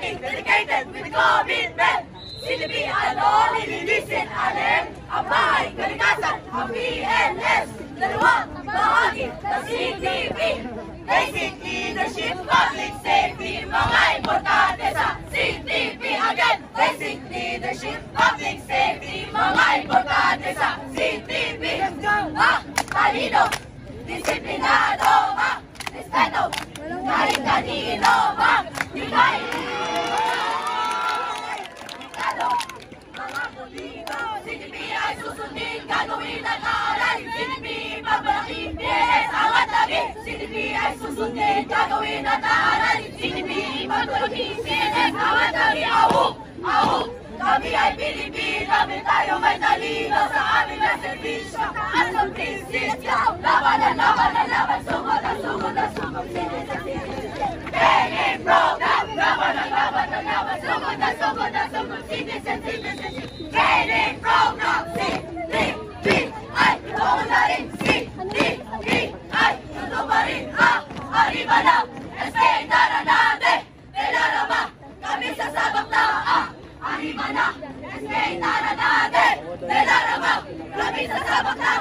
Dedicated with commitment. CTV ano nililisin alin? Ang bahay kalikasan, ang PNS. Dalawang bahagi ng CTV. Basic leadership, public safety, mga importante sa CTV again. Basic leadership, public safety, mga importante sa CTV. Talino, disiplinado, respeto, kahit kanino, higay. Mga politiko, CTV ay susundin, gagawin at aarayin. CTV, pagmalaking PNS, angat lagi. CTV ay susundin, gagawin at aarayin. CTV, pagmalaking PNS, angat lagi. Ahuk! Ahuk! Kami ay Pilipino, kami tayo may talino sa aming na servisyo. At sa prinsipyo, laban na laban na laban, sugod na sugod na sugod. Training program, laban na laban na laban, sugod na sugod na sugod. Citizen. Training program, CTV ay totoo na rin. CTV ay totoo pa rin. Arriba na, espetara natin. Nilarama, kami sa sabak na. Arriba na, espetara natin. Nilarama, kami sa sabak na.